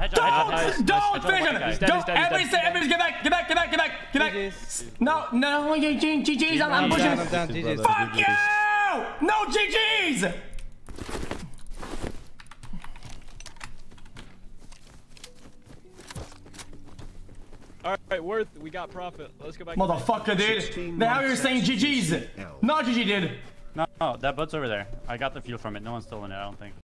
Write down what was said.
Don't finish him! Don't! Everybody get back! No, GG's, I'm pushing. Fuck you! No GG's! Alright, Worth, we got profit. Let's go back. Motherfucker, dude. Now you're saying GG's. Not GG, dude. No, that boat's over there. I got the fuel from it. No one's stolen it, I don't think.